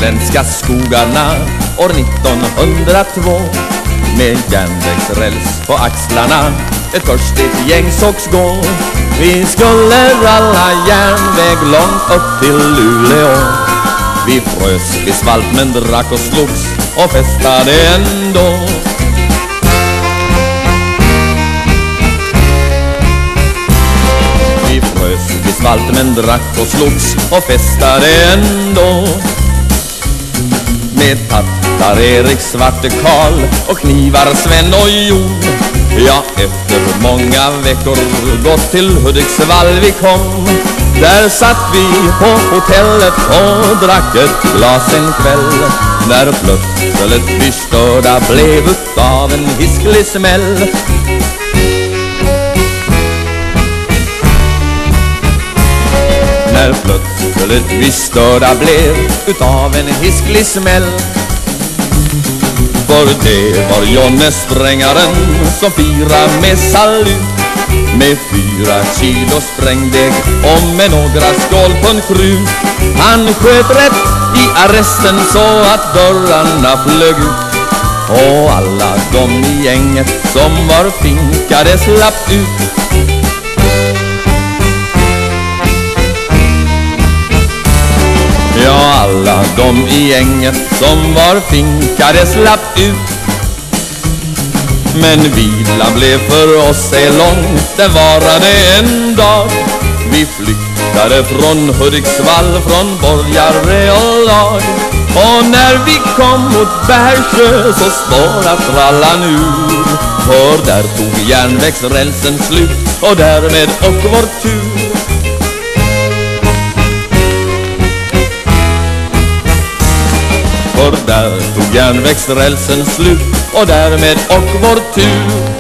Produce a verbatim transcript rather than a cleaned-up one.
svenska skogarna år nittonhundratvå. Med järnvägsräls på axlarna ett törstigt gäng sågs gå. Vi skulle ralla järnväg långt upp till Luleå. Vi frös, vi svalt men drack och slogs och festade ändå. Vi frös, vi svalt men drack och slogs och festade ändå. Med tattar Erik Svarte Karl och knivar Sven och Jon. Ja, efter många veckor gått till Hudiksvall vi kom. Där satt vi på hotellet och drack ett glas en kväll. När plötsligt vi störda blev utav en hisklig smäll. När plötsligt vi störda blev utav en hisklig smäll. För det var Jonne Strängaren som firade med salut. Med fyra kilo sprängdeg och med några skålpunkrut. Han sköt rätt i arresten så att dörrarna flög ut. Och alla de i gänget som var finkade slapp ut. Ja, alla de i gänget som var finkade slapp ut. Men vilan blev för oss ej lång, det varade en dag. Vi flyktade från Hudiksvall, från borgare och lag. Och när vi kom mot Bärsjö så spårade trallan ur. För där tog järnvägsrälsen slut och därmed och vår tur. För där tog järnvägsrälsen slut och därmed och vår tur.